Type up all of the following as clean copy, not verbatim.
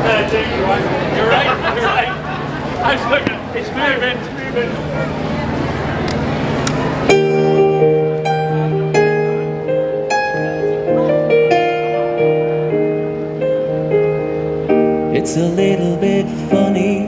You're right. I was looking. It's moving. It's a little bit funny,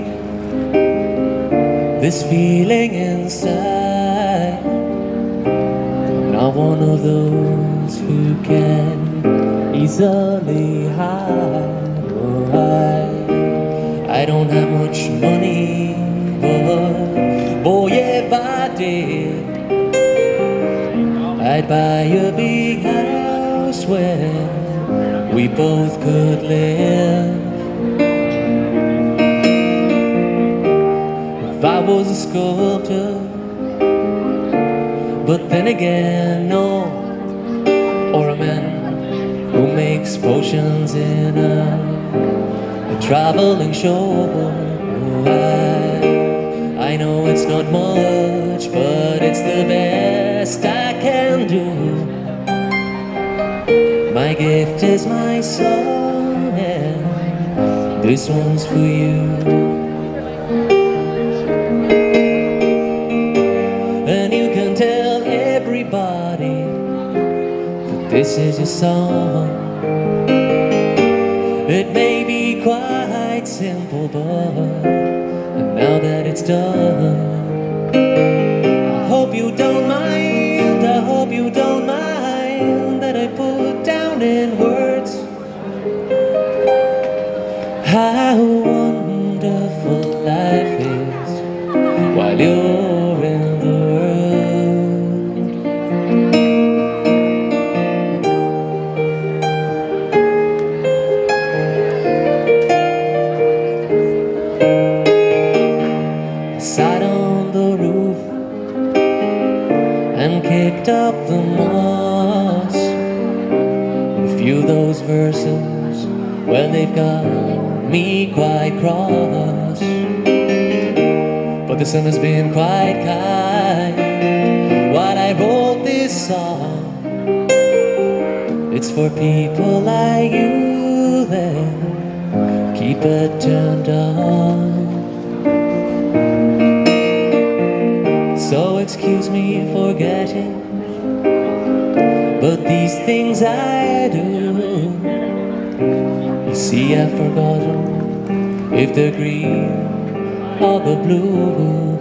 this feeling inside. I'm not one of those who can easily hide or hide. I don't have much money, but boy, if I did, I'd buy a big house where we both could live. If I was a sculptor, but then again, no, or a man who makes potions in a traveling show. I know it's not much, but it's the best I can do. My gift is my song, and this one's for you. And you can tell everybody that this is your song. It may be quite simple, but now that it's done, I hope you don't mind, I hope you don't mind that I put down in words how wonderful life is while you're in the sat on the roof and kicked up the moss. A few of those verses, well, they've got me quite cross. But the sun has been quite kind while I wrote this song. It's for people like you that keep it turned on. So excuse me for getting, but these things I do, you see I've forgotten if they're green or the blue.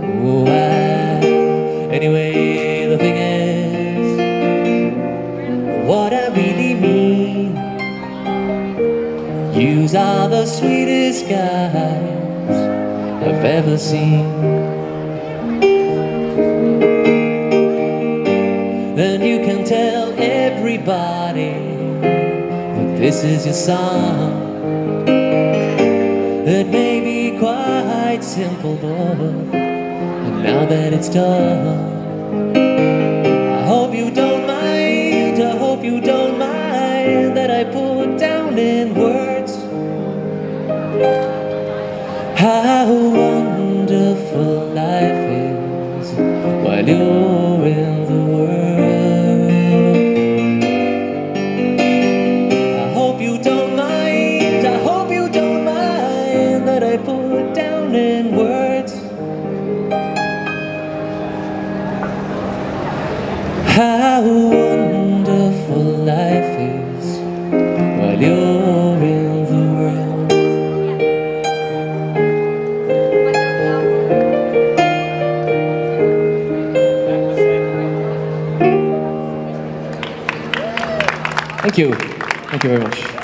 Anyway, the thing is, what I really mean, yous are the sweetest guys I've ever seen. Then you can tell everybody that this is your song. It may be quite simple, but now that it's done, I hope you don't mind, I hope you don't mind that I put down in words how wonderful life is while you're in the world. I put down in words how wonderful life is while you're in the world. Thank you very much.